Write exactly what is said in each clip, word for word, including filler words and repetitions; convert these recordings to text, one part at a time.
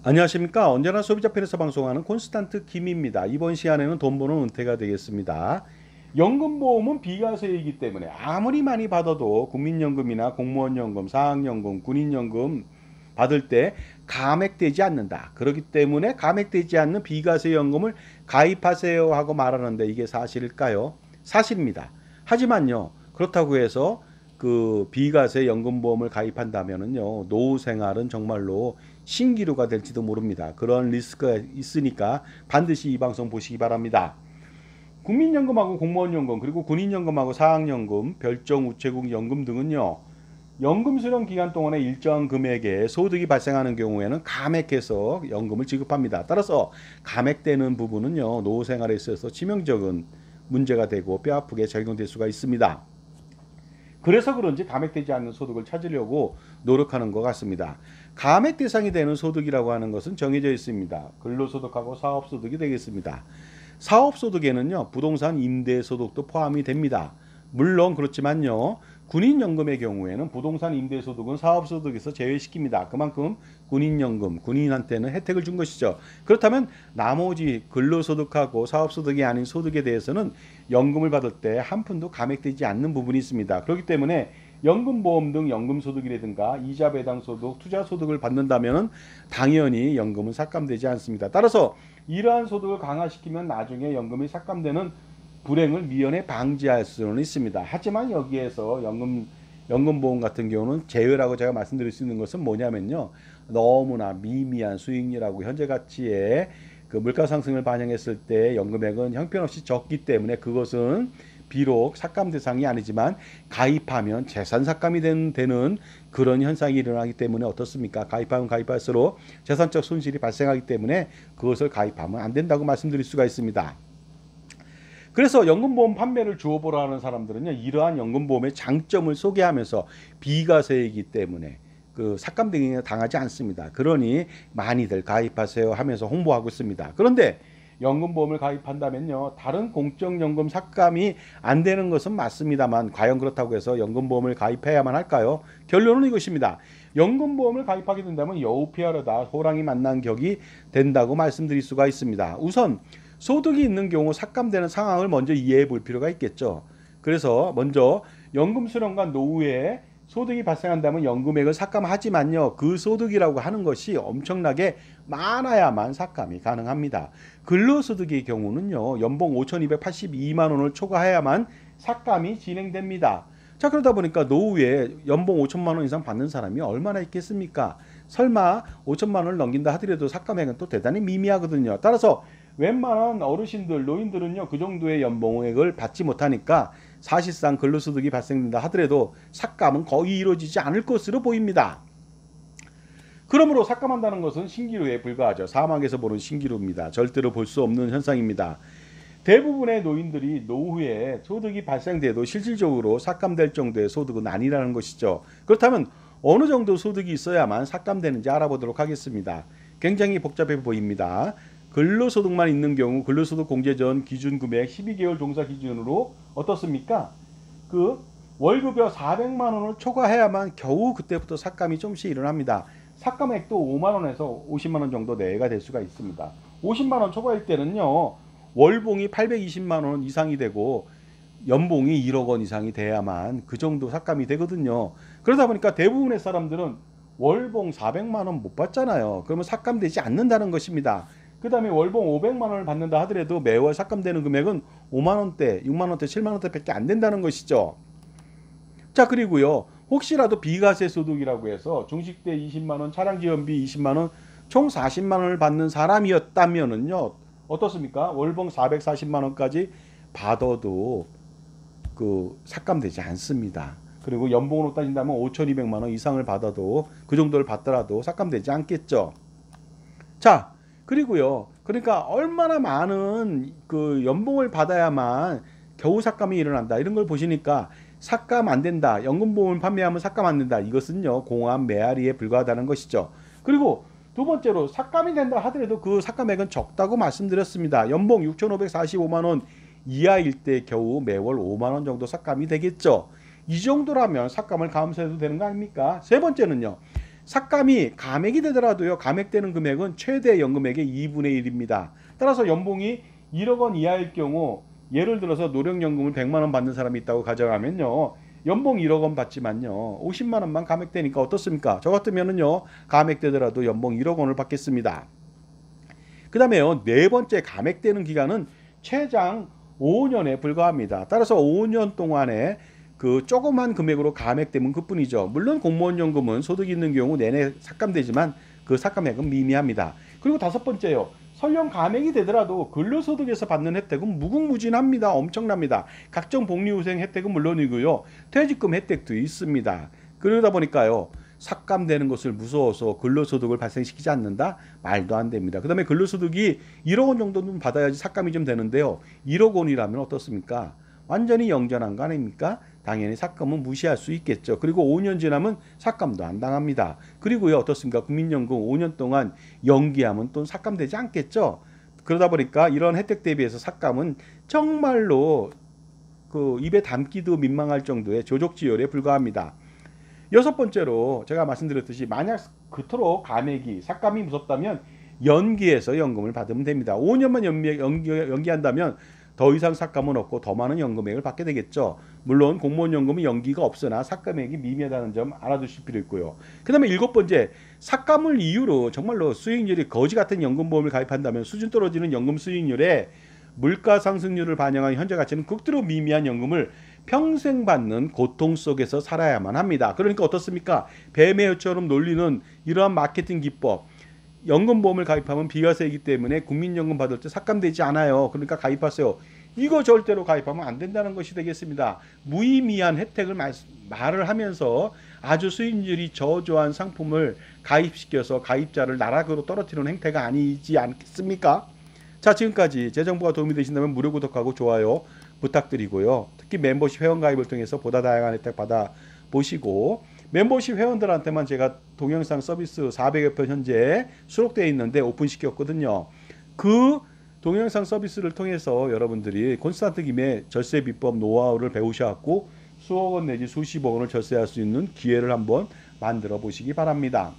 안녕하십니까. 언제나 소비자 편에서 방송하는 콘스탄트 김입니다. 이번 시간에는 돈 버는 은퇴가 되겠습니다. 연금보험은 비과세이기 때문에 아무리 많이 받아도 국민연금이나 공무원연금, 사학연금, 군인연금 받을 때 감액되지 않는다. 그렇기 때문에 감액되지 않는 비과세 연금을 가입하세요 하고 말하는데 이게 사실일까요? 사실입니다. 하지만요, 그렇다고 해서 그 비과세 연금보험을 가입한다면은요, 노후 생활은 정말로 신기루가 될지도 모릅니다. 그런 리스크가 있으니까 반드시 이 방송 보시기 바랍니다. 국민연금하고 공무원연금 그리고 군인연금하고 사학연금, 별정 우체국 연금 등은요, 연금 수령 기간 동안에 일정 금액의 소득이 발생하는 경우에는 감액해서 연금을 지급합니다. 따라서 감액되는 부분은요, 노후 생활에 있어서 치명적인 문제가 되고 뼈아프게 작용될 수가 있습니다. 그래서 그런지 감액되지 않는 소득을 찾으려고 노력하는 것 같습니다. 감액 대상이 되는 소득이라고 하는 것은 정해져 있습니다. 근로소득하고 사업소득이 되겠습니다. 사업소득에는요, 부동산 임대소득도 포함이 됩니다. 물론 그렇지만요, 군인연금의 경우에는 부동산 임대소득은 사업소득에서 제외시킵니다. 그만큼 군인연금, 군인한테는 혜택을 준 것이죠. 그렇다면 나머지 근로소득하고 사업소득이 아닌 소득에 대해서는 연금을 받을 때 한 푼도 감액되지 않는 부분이 있습니다. 그렇기 때문에 연금보험 등 연금소득이라든가 이자 배당소득, 투자소득을 받는다면 당연히 연금은 삭감되지 않습니다. 따라서 이러한 소득을 강화시키면 나중에 연금이 삭감되는 불행을 미연에 방지할 수는 있습니다. 하지만 여기에서 연금, 연금보험 같은 경우는 제외라고 제가 말씀드릴 수 있는 것은 뭐냐면요, 너무나 미미한 수익률하고 현재 가치의 그 물가 상승을 반영했을 때 연금액은 형편없이 적기 때문에 그것은 비록 삭감 대상이 아니지만 가입하면 재산 삭감이 되는 그런 현상이 일어나기 때문에 어떻습니까? 가입하면 가입할수록 재산적 손실이 발생하기 때문에 그것을 가입하면 안 된다고 말씀드릴 수가 있습니다. 그래서 연금보험 판매를 주어보라 하는 사람들은요, 이러한 연금보험의 장점을 소개하면서 비과세이기 때문에 그 삭감 등에 당하지 않습니다. 그러니 많이들 가입하세요 하면서 홍보하고 있습니다. 그런데 연금보험을 가입한다면요, 다른 공적연금 삭감이 안 되는 것은 맞습니다만 과연 그렇다고 해서 연금보험을 가입해야만 할까요? 결론은 이것입니다. 연금보험을 가입하게 된다면 여우 피하려다 호랑이 만난 격이 된다고 말씀드릴 수가 있습니다. 우선 소득이 있는 경우 삭감되는 상황을 먼저 이해해 볼 필요가 있겠죠. 그래서 먼저 연금 수령과 노후에 소득이 발생한다면 연금액을 삭감하지만요, 그 소득이라고 하는 것이 엄청나게 많아야만 삭감이 가능합니다. 근로소득의 경우는요, 연봉 오천이백팔십이만 원을 초과해야만 삭감이 진행됩니다. 자, 그러다 보니까 노후에 연봉 오천만 원 이상 받는 사람이 얼마나 있겠습니까? 설마 오천만 원을 넘긴다 하더라도 삭감액은 또 대단히 미미하거든요. 따라서 웬만한 어르신들, 노인들은요, 그 정도의 연봉액을 받지 못하니까 사실상 근로소득이 발생된다 하더라도 삭감은 거의 이루어지지 않을 것으로 보입니다. 그러므로 삭감한다는 것은 신기루에 불과하죠. 사막에서 보는 신기루입니다. 절대로 볼 수 없는 현상입니다. 대부분의 노인들이 노후에 소득이 발생돼도 실질적으로 삭감될 정도의 소득은 아니라는 것이죠. 그렇다면 어느 정도 소득이 있어야만 삭감되는지 알아보도록 하겠습니다. 굉장히 복잡해 보입니다. 근로소득만 있는 경우 근로소득 공제 전 기준금액 십이 개월 종사 기준으로 어떻습니까? 그 월급여 사백만 원을 초과해야만 겨우 그때부터 삭감이 좀씩 일어납니다. 삭감액도 오만 원에서 오십만 원 정도 내외가 될 수가 있습니다. 오십만 원 초과일 때는요, 월봉이 팔백이십만 원 이상이 되고 연봉이 일억 원 이상이 돼야만 그 정도 삭감이 되거든요. 그러다 보니까 대부분의 사람들은 월봉 사백만 원 못 받잖아요. 그러면 삭감되지 않는다는 것입니다. 그 다음에 월봉 오백만 원을 받는다 하더라도 매월 삭감되는 금액은 오만 원대, 육만 원대, 칠만 원대밖에 안 된다는 것이죠. 자, 그리고요, 혹시라도 비과세 소득이라고 해서 중식대 이십만 원, 차량지원비 이십만 원, 총 사십만 원을 받는 사람이었다면은요, 어떻습니까? 월봉 사백사십만 원까지 받아도 그 삭감되지 않습니다. 그리고 연봉으로 따진다면 오천이백만 원 이상을 받아도 그 정도를 받더라도 삭감되지 않겠죠. 자, 그리고요, 그러니까 얼마나 많은 그 연봉을 받아야만 겨우 삭감이 일어난다, 이런 걸 보시니까 삭감 안 된다, 연금보험을 판매하면 삭감 안 된다, 이것은요 공합 메아리에 불과하다는 것이죠. 그리고 두 번째로 삭감이 된다 하더라도 그 삭감액은 적다고 말씀드렸습니다. 연봉 육천오백사십오만 원 이하일 때 겨우 매월 오만 원 정도 삭감이 되겠죠. 이 정도라면 삭감을 감수해도 되는 거 아닙니까? 세 번째는요, 삭감이 감액이 되더라도요. 감액되는 금액은 최대 연금액의 이분의 일입니다. 따라서 연봉이 일억 원 이하일 경우 예를 들어서 노령연금을 백만 원 받는 사람이 있다고 가정하면요. 연봉 일억 원 받지만요. 오십만 원만 감액되니까 어떻습니까? 저 같으면은요. 감액되더라도 연봉 일억 원을 받겠습니다. 그 다음에요. 네 번째 감액되는 기간은 최장 오 년에 불과합니다. 따라서 오 년 동안에 그 조그만 금액으로 감액되면 그뿐이죠. 물론 공무원연금은 소득이 있는 경우 내내 삭감되지만 그 삭감액은 미미합니다. 그리고 다섯 번째요. 설령 감액이 되더라도 근로소득에서 받는 혜택은 무궁무진합니다. 엄청납니다. 각종 복리후생 혜택은 물론이고요. 퇴직금 혜택도 있습니다. 그러다 보니까요. 삭감되는 것을 무서워서 근로소득을 발생시키지 않는다? 말도 안 됩니다. 그 다음에 근로소득이 일억 원 정도는 받아야지 삭감이 좀 되는데요. 일억 원이라면 어떻습니까? 완전히 영전한 거 아닙니까? 당연히 삭감은 무시할 수 있겠죠. 그리고 오 년 지나면 삭감도 안 당합니다. 그리고요 어떻습니까? 국민연금 오 년 동안 연기하면 또 삭감되지 않겠죠. 그러다 보니까 이런 혜택 대비해서 삭감은 정말로 그 입에 담기도 민망할 정도의 조족지혈에 불과합니다. 여섯 번째로 제가 말씀드렸듯이 만약 그토록 감액이 삭감이 무섭다면 연기해서 연금을 받으면 됩니다. 오 년만 연기, 연기, 연기한다면 더 이상 삭감은 없고 더 많은 연금액을 받게 되겠죠. 물론 공무원연금은 연기가 없으나 삭감액이 미미하다는 점 알아두실 필요 있고요. 그 다음에 일곱 번째, 삭감을 이유로 정말로 수익률이 거지 같은 연금보험을 가입한다면 수준 떨어지는 연금 수익률에 물가 상승률을 반영한 현재 가치는 극도로 미미한 연금을 평생 받는 고통 속에서 살아야만 합니다. 그러니까 어떻습니까? 뱀의 혀처럼 놀리는 이러한 마케팅 기법, 연금보험을 가입하면 비과세이기 때문에 국민연금 받을 때 삭감되지 않아요. 그러니까 가입하세요. 이거 절대로 가입하면 안 된다는 것이 되겠습니다. 무의미한 혜택을 말, 말을 하면서 아주 수익률이 저조한 상품을 가입시켜서 가입자를 나락으로 떨어뜨리는 행태가 아니지 않겠습니까? 자, 지금까지 제 정보가 도움이 되신다면 무료 구독하고 좋아요 부탁드리고요. 특히 멤버십 회원 가입을 통해서 보다 다양한 혜택 받아보시고, 멤버십 회원들한테만 제가 동영상 서비스 사백여 편 현재 수록되어 있는데 오픈시켰거든요. 그 동영상 서비스를 통해서 여러분들이 콘스탄트 김의 절세 비법 노하우를 배우셔갖고 수억 원 내지 수십억 원을 절세할 수 있는 기회를 한번 만들어 보시기 바랍니다.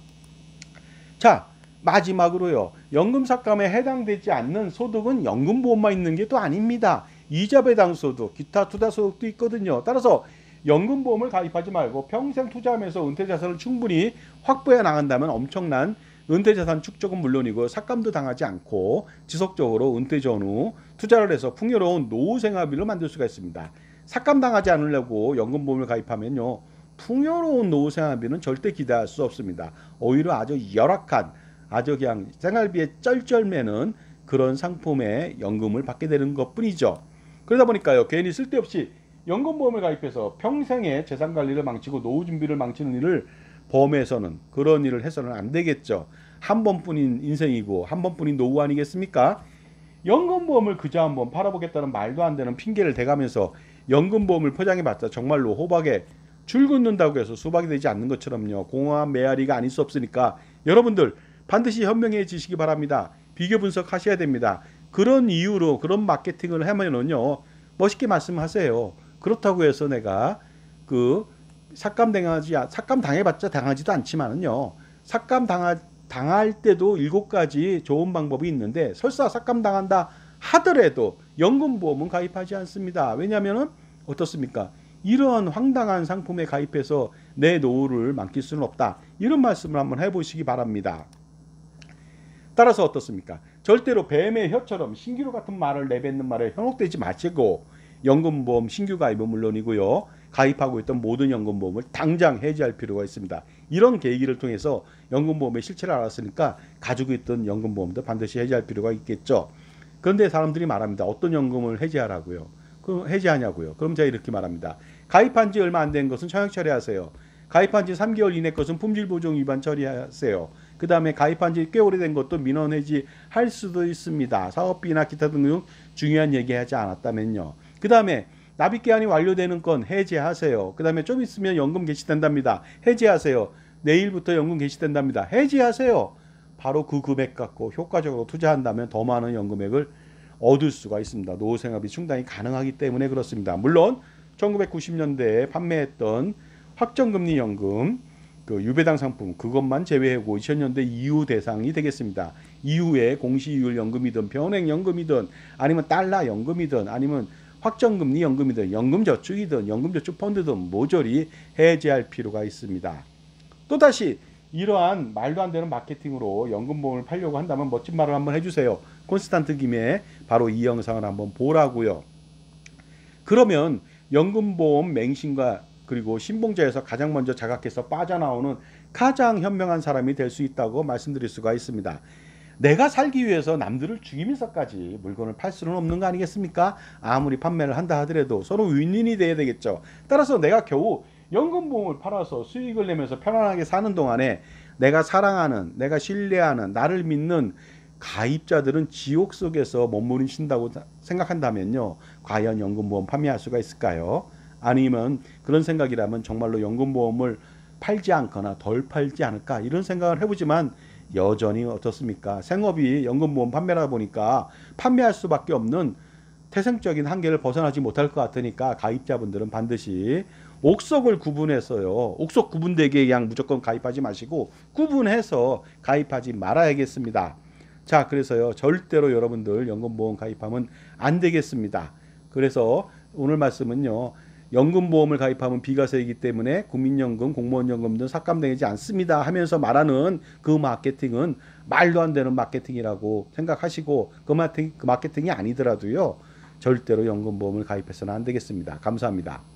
자, 마지막으로요. 연금 삭감에 해당되지 않는 소득은 연금보험만 있는 게 또 아닙니다. 이자 배당 소득, 기타 투자 소득도 있거든요. 따라서 연금보험을 가입하지 말고 평생 투자하면서 은퇴자산을 충분히 확보해 나간다면 엄청난 은퇴자산 축적은 물론이고 삭감도 당하지 않고 지속적으로 은퇴 전후 투자를 해서 풍요로운 노후 생활비를 만들 수가 있습니다. 삭감 당하지 않으려고 연금보험을 가입하면요. 풍요로운 노후 생활비는 절대 기대할 수 없습니다. 오히려 아주 열악한, 아주 그냥 생활비에 쩔쩔매는 그런 상품의 연금을 받게 되는 것뿐이죠. 그러다 보니까요. 괜히 쓸데없이 연금보험을 가입해서 평생의 재산관리를 망치고 노후 준비를 망치는 일을 보험에서는 그런 일을 해서는 안 되겠죠. 한 번뿐인 인생이고 한 번뿐인 노후 아니겠습니까? 연금보험을 그저 한번 팔아보겠다는 말도 안 되는 핑계를 대가면서 연금보험을 포장해봤자 정말로 호박에 줄 긋는다고 해서 수박이 되지 않는 것처럼요. 공허한 메아리가 아닐 수 없으니까 여러분들 반드시 현명해지시기 바랍니다. 비교 분석하셔야 됩니다. 그런 이유로 그런 마케팅을 하면은요. 멋있게 말씀하세요. 그렇다고 해서 내가 그 삭감 당하지 삭감 당해봤자 당하지도 않지만은요. 삭감 당하, 당할 때도 일곱 가지 좋은 방법이 있는데 설사 삭감 당한다 하더라도 연금보험은 가입하지 않습니다. 왜냐하면은 어떻습니까? 이런 황당한 상품에 가입해서 내 노후를 망칠 수는 없다. 이런 말씀을 한번 해보시기 바랍니다. 따라서 어떻습니까? 절대로 뱀의 혀처럼 신기루 같은 말을 내뱉는 말에 현혹되지 마시고 연금보험 신규 가입은 물론이고요. 가입하고 있던 모든 연금보험을 당장 해지할 필요가 있습니다. 이런 계기를 통해서 연금보험의 실체를 알았으니까 가지고 있던 연금보험도 반드시 해지할 필요가 있겠죠. 그런데 사람들이 말합니다. 어떤 연금을 해지하라고요? 그럼 해지하냐고요? 그럼 제가 이렇게 말합니다. 가입한 지 얼마 안 된 것은 청약 처리하세요. 가입한 지 삼 개월 이내 것은 품질보증 위반 처리하세요. 그 다음에 가입한 지 꽤 오래된 것도 민원 해지할 수도 있습니다. 사업비나 기타 등등 중요한 얘기하지 않았다면요. 그 다음에 납입기한이 완료되는 건 해지하세요. 그 다음에 좀 있으면 연금 개시된답니다. 해지하세요. 내일부터 연금 개시된답니다. 해지하세요. 바로 그 금액 갖고 효과적으로 투자한다면 더 많은 연금액을 얻을 수가 있습니다. 노후 생활비 충당이 가능하기 때문에 그렇습니다. 물론 천구백구십 년대에 판매했던 확정금리 연금, 그 유배당 상품 그것만 제외하고 이천 년대 이후 대상이 되겠습니다. 이후에 공시이율 연금이든 변액 연금이든 아니면 달러 연금이든 아니면 확정금리 연금이든 연금저축이든 연금저축펀드든 모조리 해제할 필요가 있습니다. 또다시 이러한 말도 안 되는 마케팅으로 연금보험을 팔려고 한다면 멋진 말을 한번 해주세요. 콘스탄트 김의 바로 이 영상을 한번 보라고요. 그러면 연금보험 맹신과 그리고 신봉자에서 가장 먼저 자각해서 빠져나오는 가장 현명한 사람이 될 수 있다고 말씀드릴 수가 있습니다. 내가 살기 위해서 남들을 죽이면서까지 물건을 팔 수는 없는 거 아니겠습니까? 아무리 판매를 한다 하더라도 서로 윈윈이 돼야 되겠죠. 따라서 내가 겨우 연금보험을 팔아서 수익을 내면서 편안하게 사는 동안에 내가 사랑하는, 내가 신뢰하는, 나를 믿는 가입자들은 지옥 속에서 머무르신다고 생각한다면요, 과연 연금보험 판매할 수가 있을까요? 아니면 그런 생각이라면 정말로 연금보험을 팔지 않거나 덜 팔지 않을까 이런 생각을 해보지만 여전히 어떻습니까? 생업이 연금보험 판매라 보니까 판매할 수밖에 없는 태생적인 한계를 벗어나지 못할 것 같으니까 가입자분들은 반드시 옥석을 구분해서요. 옥석 구분되게 그냥 무조건 가입하지 마시고 구분해서 가입하지 말아야겠습니다. 자, 그래서요. 절대로 여러분들 연금보험 가입하면 안 되겠습니다. 그래서 오늘 말씀은요. 연금보험을 가입하면 비과세이기 때문에 국민연금, 공무원연금 등 삭감되지 않습니다 하면서 말하는 그 마케팅은 말도 안 되는 마케팅이라고 생각하시고 그 마케팅, 그 마케팅이 아니더라도요. 절대로 연금보험을 가입해서는 안 되겠습니다. 감사합니다.